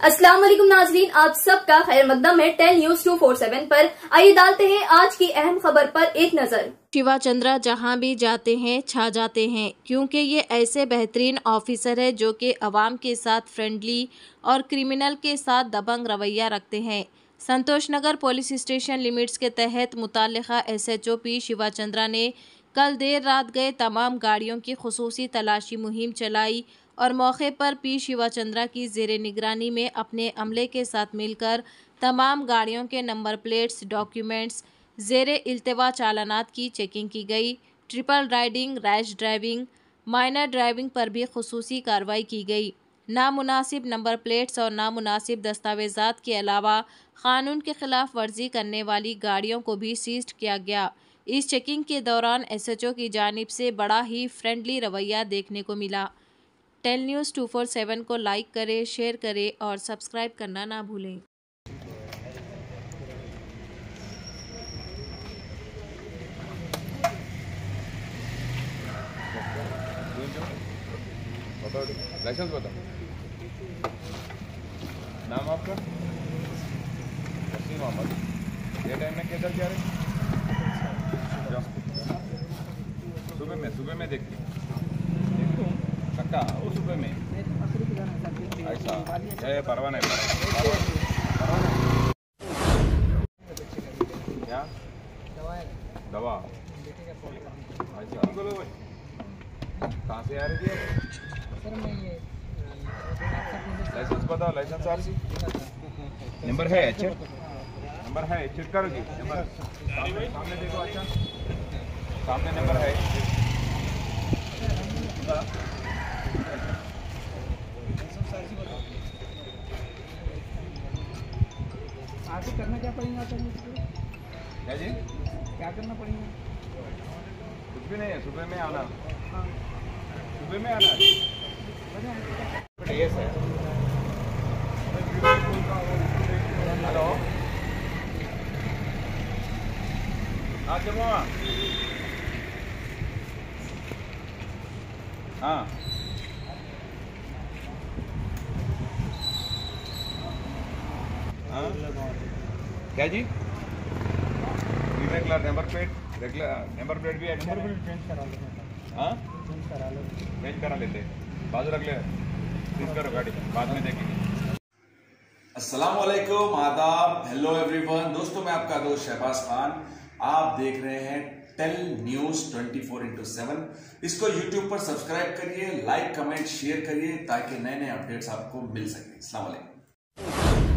अस्सलाम वालेकुम नाजरीन, आप सबका खैर मकदम है 10 न्यूज 247 पर। आइए डालते हैं आज की अहम खबर पर एक नजर। शिवा चंद्रा जहां भी जाते हैं छा जाते हैं, क्योंकि ये ऐसे बेहतरीन ऑफिसर है जो कि अवाम के साथ फ्रेंडली और क्रिमिनल के साथ दबंग रवैया रखते हैं। Santosh Nagar police station limits के तहत मुताल्लिका SHO P शिवा चंद्रा ने कल देर रात गए तमाम गाड़ियों की खुसूसी तलाशी मुहिम चलाई और मौके पर P शिवा चंद्रा की ज़ेरे निगरानी में अपने अमले के साथ मिलकर तमाम गाड़ियों के नंबर प्लेट्स, डॉक्यूमेंट्स, ज़ेरे इल्तवा चालानात की चेकिंग की गई। Triple riding, rash driving, minor driving पर भी खुसूसी कार्रवाई की गई। नामुनासिब नंबर प्लेट्स और नामुनासिब दस्तावेज़ात के अलावा कानून के खिलाफ वर्जी करने वाली गाड़ियों को भी सीज किया गया। इस चेकिंग के दौरान SHO की जानिब से बड़ा ही फ्रेंडली रवैया देखने को मिला। 10 न्यूज़ 247 को लाइक करें, शेयर करें और सब्सक्राइब करना ना भूलें। लाइसेंस बताओ। नाम आपका? वसीम अहमद। ये टाइम में किधर जा रहे? सुबह में देखती कक्का वो सुबह में ऐसा ये परवा नहीं क्या दवा अच्छा कहाँ से आ रही है? लाइसेंस बताओ। लाइसेंस RC नंबर है? अच्छा नंबर है, चेक करोगी? नंबर सामने देखो। अच्छा सामने नंबर है। आगे करना क्या पड़ेगा? क्या जी? क्या करना पड़ेगा? कुछ भी नहीं है, सुबह में आना। सुबह में आना ये सर। हेलो हाँ जमा हाँ क्या जी? Regular number plate, regular number plate भी अच्छा है। चेंज करा लो। हाँ चेंज करा लेते बाजू रख ले, सीज करो गाड़ी, बाद में देखेंगे। अस्सलाम वालेकुम, आदाब, हेलो एवरीवन। दोस्तों मैं आपका दोस्त शहबाज खान, आप देख रहे हैं 10 न्यूज 24/7। इसको यूट्यूब पर सब्सक्राइब करिए, लाइक कमेंट शेयर करिए ताकि नए नए अपडेट्स आपको मिल सके। अस्सलाम वालेकुम।